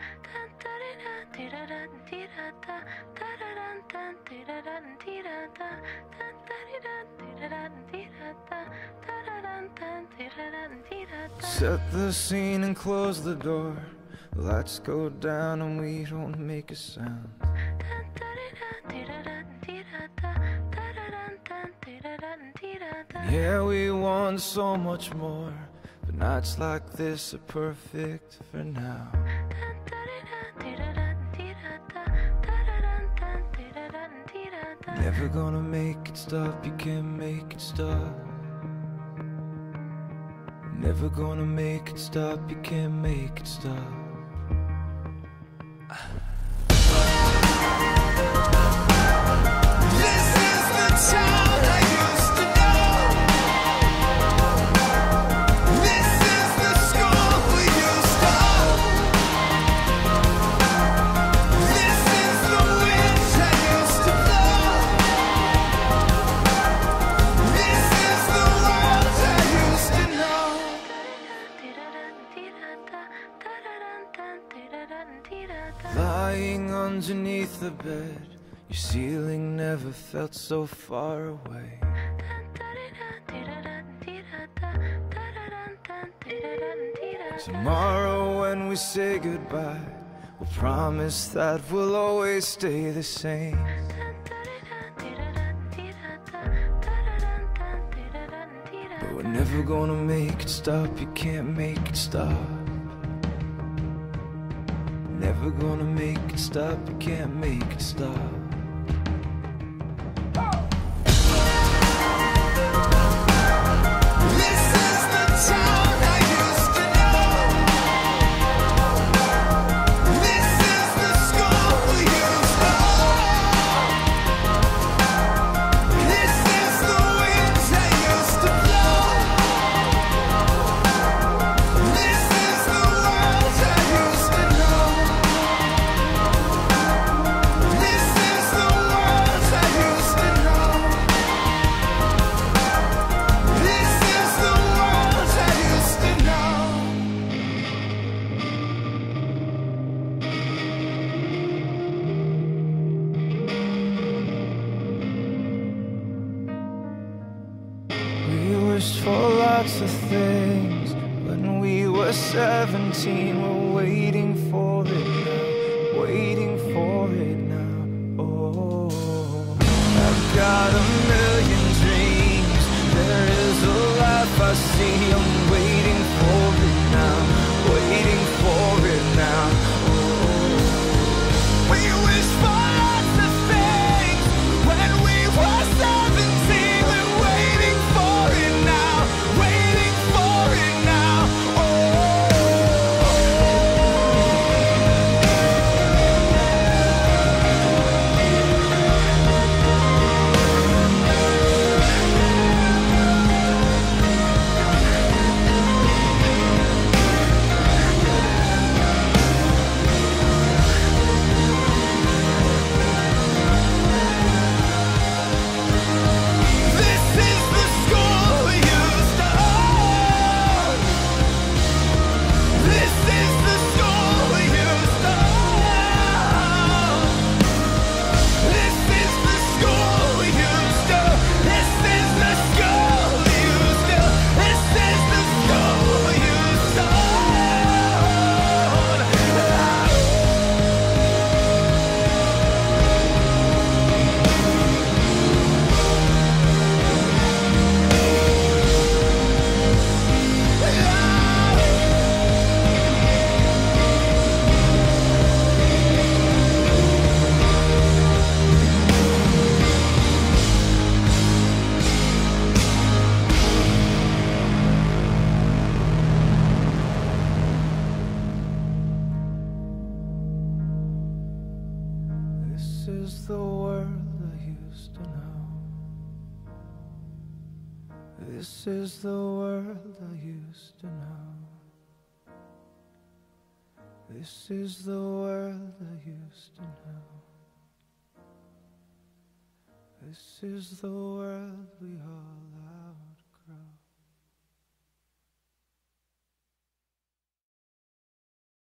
Set the scene and close the door. Lights go down and we don't make a sound. Yeah, we want so much more, but nights like this are perfect for now. Never gonna make it stop, you can't make it stop. Never gonna make it stop, you can't make it stop. This is the town I used to know. This is the school we used to own. This is the wind I used to blow. This is the world I used to know. Lying underneath the bed, your ceiling never felt so far away. Tomorrow when we say goodbye, we'll promise that we'll always stay the same. But we're never gonna make it stop, you can't make it stop. Never gonna make it stop, you can't make it stop. This is the town I used to know. This is the school we used to own. This is the winds I used to blow. This is the world I used to know. This is the world I used to know. This is the world I used to know. We wished for lots of things when we were 17. We're waiting for it now, waiting for it now. Oh, I've got a million dreams. There is a life I see. I'm waiting for it now, waiting for it now. Oh, we wish for lots of things when we were 17. We're waiting for it now, waiting for it now. Oh. This is the school we used to own. This is the school we used to own. This is the school we used to. This is the school we used to. This is the school we used to own. This is the world I used to know. This is the world I used to know. This is the world I used to know. This is the world we all are.